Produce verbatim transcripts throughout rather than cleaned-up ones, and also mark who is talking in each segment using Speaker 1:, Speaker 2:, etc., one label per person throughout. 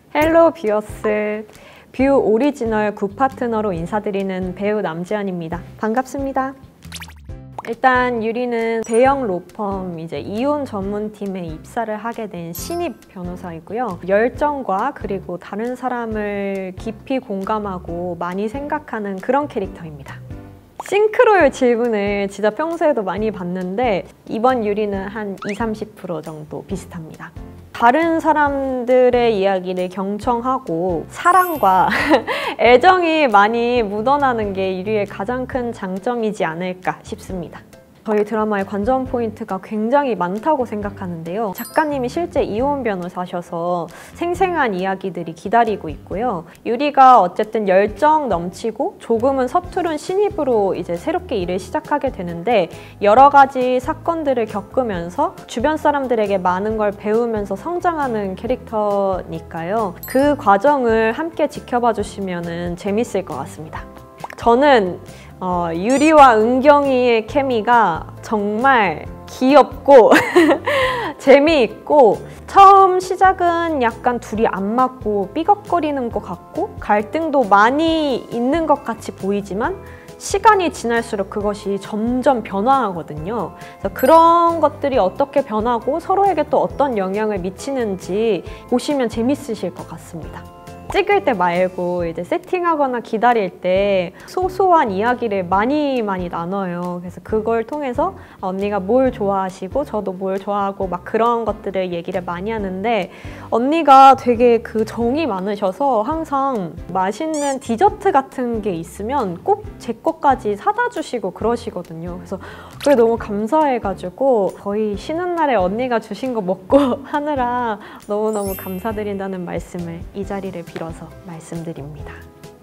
Speaker 1: 헬로 뷰어스, 뷰 오리지널 굿파트너로 인사드리는 배우 남지연입니다. 반갑습니다. 일단 유리는 대형 로펌 이제 이혼 전문팀에 입사를 하게 된 신입 변호사이고요. 열정과 그리고 다른 사람을 깊이 공감하고 많이 생각하는 그런 캐릭터입니다. 싱크로율 질문을 진짜 평소에도 많이 받는데 이번 유리는 한 이십, 삼십 퍼센트 정도 비슷합니다. 다른 사람들의 이야기를 경청하고 사랑과 애정이 많이 묻어나는 게 유리의 가장 큰 장점이지 않을까 싶습니다. 저희 드라마의 관전 포인트가 굉장히 많다고 생각하는데요. 작가님이 실제 이혼 변호사셔서 생생한 이야기들이 기다리고 있고요. 유리가 어쨌든 열정 넘치고 조금은 서투른 신입으로 이제 새롭게 일을 시작하게 되는데 여러 가지 사건들을 겪으면서 주변 사람들에게 많은 걸 배우면서 성장하는 캐릭터니까요. 그 과정을 함께 지켜봐 주시면 재밌을 것 같습니다. 저는 어, 유리와 은경이의 케미가 정말 귀엽고 재미있고 처음 시작은 약간 둘이 안 맞고 삐걱거리는 것 같고 갈등도 많이 있는 것 같이 보이지만 시간이 지날수록 그것이 점점 변화하거든요. 그래서 그런 것들이 어떻게 변하고 서로에게 또 어떤 영향을 미치는지 보시면 재밌으실 것 같습니다. 찍을 때 말고 이제 세팅하거나 기다릴 때 소소한 이야기를 많이 많이 나눠요. 그래서 그걸 통해서 언니가 뭘 좋아하시고 저도 뭘 좋아하고 막 그런 것들을 얘기를 많이 하는데 언니가 되게 그 정이 많으셔서 항상 맛있는 디저트 같은 게 있으면 꼭 제 것까지 사다 주시고 그러시거든요. 그래서 그게 너무 감사해가지고 거의 쉬는 날에 언니가 주신 거 먹고 하느라 너무너무 감사드린다는 말씀을 이 자리를 빌어서 말씀드립니다.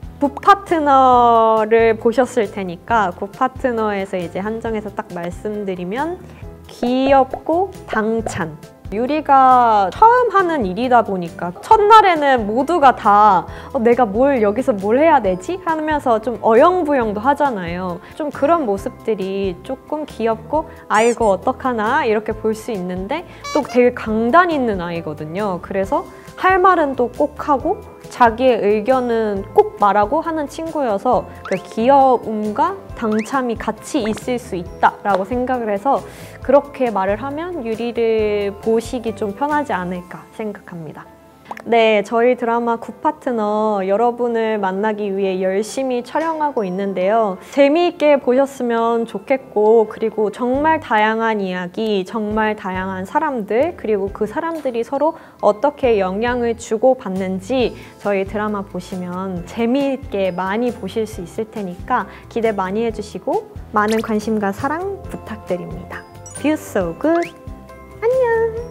Speaker 1: 굿파트너를 보셨을 테니까 굿파트너에서 이제 한정해서 딱 말씀드리면 귀엽고 당찬. 유리가 처음 하는 일이다 보니까 첫날에는 모두가 다 어, 내가 뭘 여기서 뭘 해야 되지? 하면서 좀 어영부영도 하잖아요. 좀 그런 모습들이 조금 귀엽고 아이고 어떡하나 이렇게 볼 수 있는데 또 되게 강단 있는 아이거든요. 그래서 할 말은 또 꼭 하고 자기의 의견은 꼭 말하고 하는 친구여서 그 귀여움과 당참이 같이 있을 수 있다라고 생각을 해서 그렇게 말을 하면 유리를 보시기 좀 편하지 않을까 생각합니다. 네, 저희 드라마 굿파트너 여러분을 만나기 위해 열심히 촬영하고 있는데요. 재미있게 보셨으면 좋겠고 그리고 정말 다양한 이야기, 정말 다양한 사람들 그리고 그 사람들이 서로 어떻게 영향을 주고받는지 저희 드라마 보시면 재미있게 많이 보실 수 있을 테니까 기대 많이 해주시고 많은 관심과 사랑 부탁드립니다. Feel so good! 안녕!